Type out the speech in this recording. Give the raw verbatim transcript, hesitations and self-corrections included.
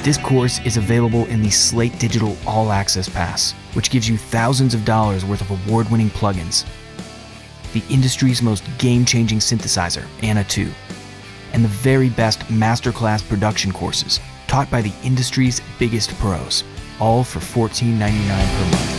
This course is available in the Slate Digital All Access Pass, which gives you thousands of dollars worth of award-winning plugins, the industry's most game-changing synthesizer, Anna two, and the very best Masterclass production courses taught by the industry's biggest pros, all for fourteen ninety-nine per month.